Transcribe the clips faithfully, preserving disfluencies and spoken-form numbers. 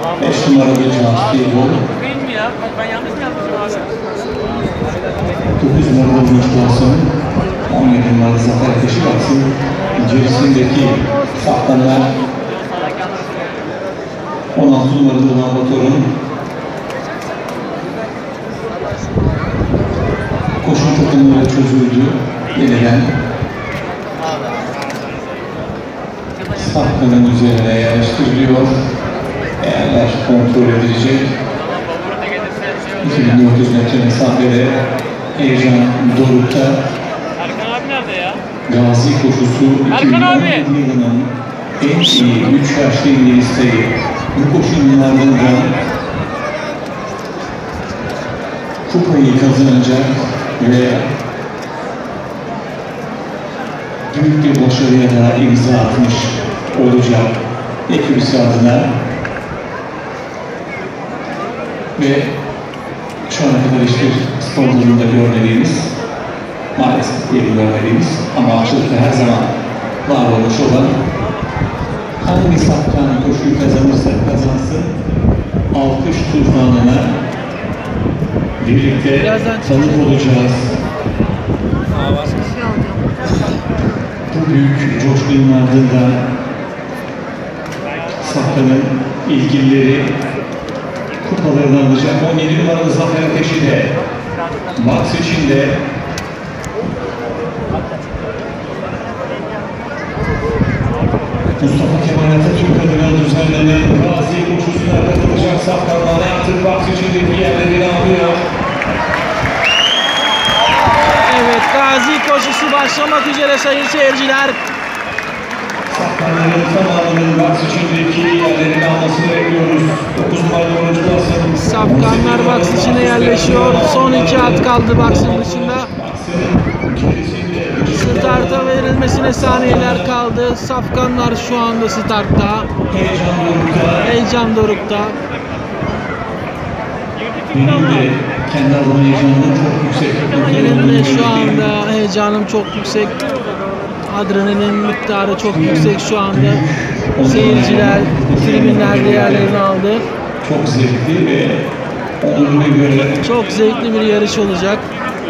beş numaralı Cahsi Bol. Benim mi ya? Bak ben yanlış mı yapmışım abi? dokuz numaralı Mustafa on yedi numaralı Zafer Ateşi baksın. İçerisindeki saptanlar on altı numaralı Ulan Bator'un koşu takımları çözüldü. Yeniden saptanın üzerine yerleştiriliyor. Eğerler kontrol edilecek. iki bin dört yüz metre mesafede Heyecan Doruk'ta Erkan abi nerede ya? Gazi koşusu iki bin on yedi yılının en iyi üç yaşlı İngilizleri. Bu koşunun ardından kupayı kazanacak ve büyük bir başarıya da imza atmış olacak ekibisi adına. Ve şu ana kadar hiçbir spor dalında görmediğimiz, maalesef yeni görmediğimiz ama açılıkta her zaman var olmuş olan hangi saptan koşuyu kazanırsa kazansın alkış tufanına birlikte tanık olacağız. Bu büyük coşkunun ardından saptanın ilgilileri kupalarını alacak. on yedi numaralı Zafer Ateşi de Max içinde Mustafa Kemal Atatürk adına düzenlenen Gazi koşusuna katılacak safkanlar artık Max içindeki yerlerini alıyor. Evet, Gazi koşusu başlamak üzere sayın seyirciler. Safkanların tamamının Max içindeki yerlerini almasını bekliyoruz. dokuz numaralı oyuncu Hasan. Safkanlar box içine yerleşiyor. Son iki at kaldı box'ın dışında. Starta verilmesine saniyeler kaldı. Safkanlar şu anda startta. Heyecan Doruk'ta. Benim de kendi adıma heyecanım çok yüksek. Benim de şu anda heyecanım çok yüksek. Adrenalin miktarı çok yüksek şu anda. Seyirciler, tribünler değerlerini aldı. Çok zevkli ve onuruna göre çok zevkli bir yarış olacak.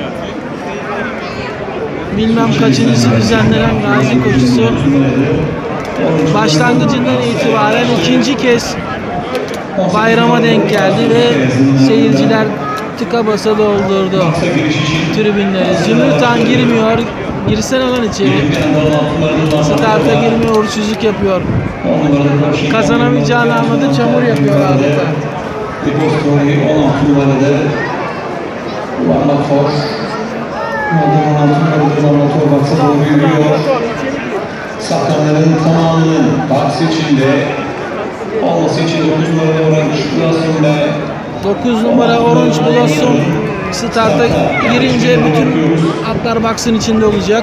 Bilmem kaçıncısı düzenlenen Gazi koşusu. Başlangıcından itibaren ikinci kez bayrama denk geldi ve seyirciler tıka basa doldurdu tribünleri. Zümrüt Han girmiyor. Girsene lan içeri. Starta girmiyor, uğursuzluk yapıyor. Kazanamayacağını anladı, çamur yapıyor adeta. on altı numarada Ulan Bator. on altı numarada Ulan Bator baksa doğru yürüyor. Safkanların tamamının box içinde olması için dokuz numara Orange Blossom ve dokuz numara Orange Blossom starta girince bütün atlar box'ın içinde olacak.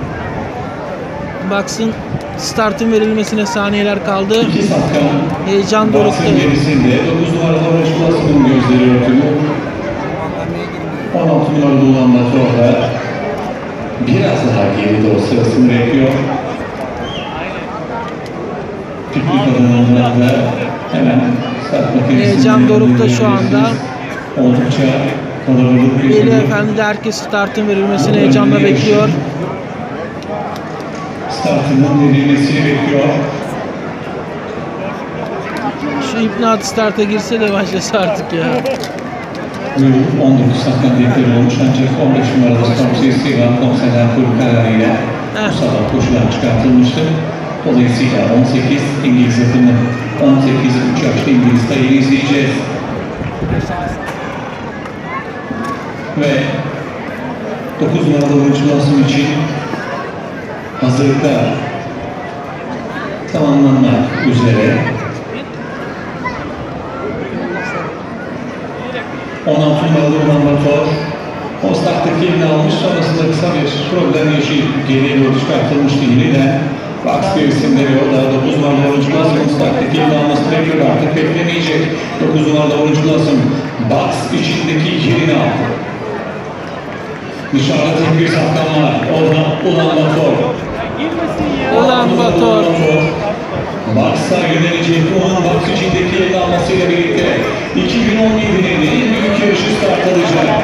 Box'ın startın verilmesine saniyeler kaldı. Heyecan Doruk'ta. dokuz numara Orange Blossom'un gözleri örtülü. on altı numaralı Ulan Bator'da biraz daha geride o sırasını bekliyor. Piknik adamlarında hemen start makinesinin Heyecan Doruk'ta şu anda. Oldukça kalabalık bir Veli Efendi de herkes startın verilmesini heyecanla bekliyor. Startının verilmesini bekliyor. Şu İbnat starta girse de başlasa artık ya. on dokuz safkan dekleri olmuş ancak on beş numarada Stormsey Sivan konserden kurulu kararıyla bu sabah koşudan çıkartılmıştı. Dolayısıyla on sekiz İngiliz yapımı on sekiz üç yaşlı İngiliz sayıyı izleyeceğiz. Ve dokuz numaralı oyuncu Blossom için hazırlıklar tamamlanmak üzere. on altı numaralı Ulan Bator o starttaki elini almış, sonrasında kısa bir problem yaşayıp geriye doğru çıkartılmıştı yeniden. Box gerisinde ve o da dokuz numaralı oyuncu Blossom starttaki elini almasını bekliyor, artık beklemeyecek. dokuz numaralı oyuncu Blossom box içindeki yerini aldı. Dışarıda tek bir safkan var. Orada Ulan Bator. Ulan Bator. Bucks'a yönelecek olan Bucks içindeki yerini almasıyla birlikte iki bin on yedi'nin en büyük yarışı start alacak.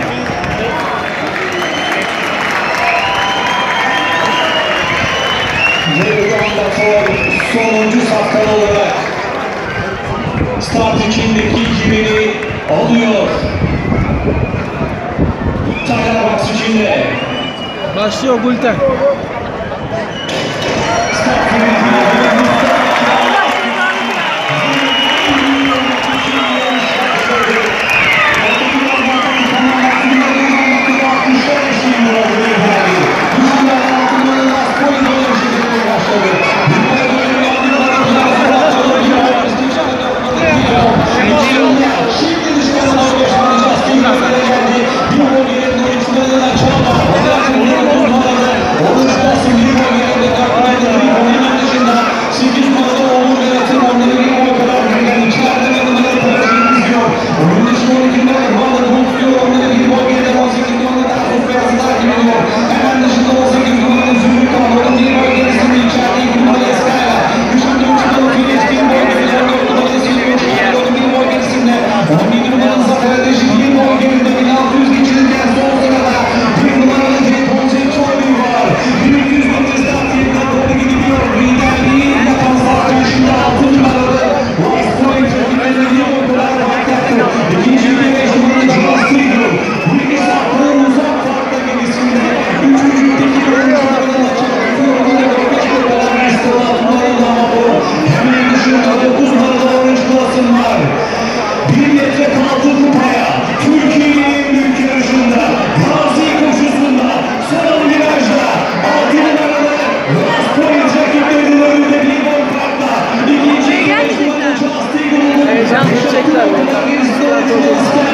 Ve şu anda sonuncu safkan olarak start içindeki yerini alıyor. Tyler Bucks içinde. Başlıyor Gülten. Heyecan çekler.